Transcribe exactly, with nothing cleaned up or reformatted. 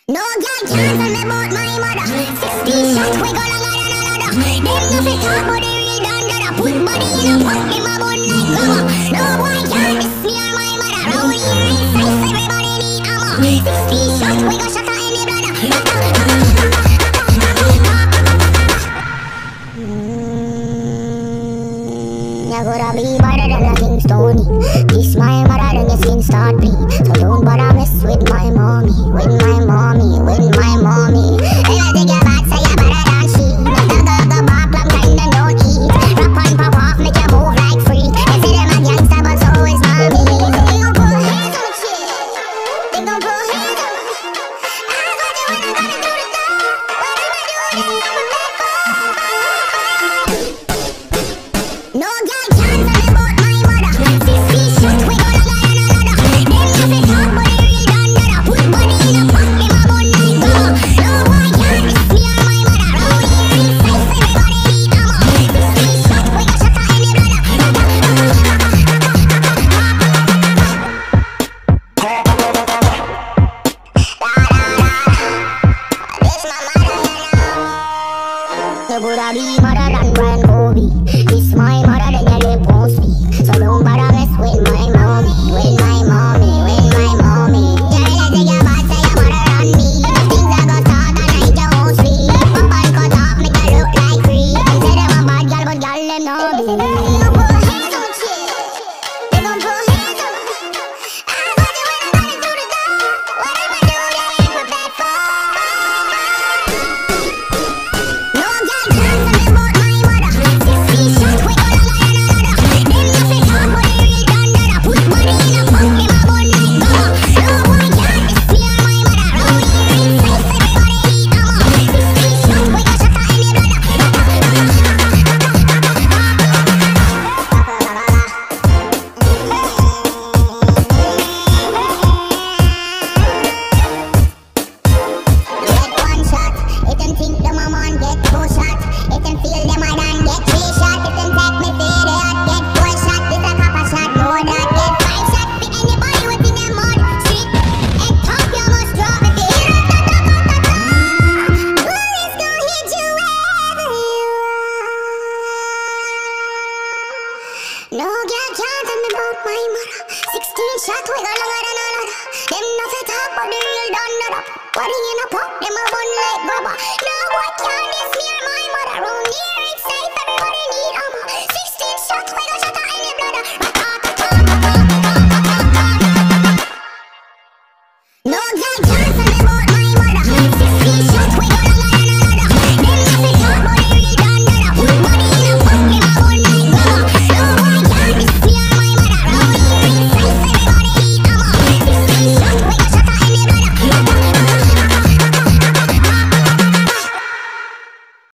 No girl can tell me about my mother. Sixteen shots we go longer than another. Them no fit talk but they real done that. Put body in a pot, them a bun like grabber. No boy can miss me or my mother. Round here inside everybody need ammo. Sixteen shots we go shot at any brother. You gotta be better than a King Stony. This my mother then your skin start bleed. So don't bother mess with my mommy. With my mommy, with my mommy.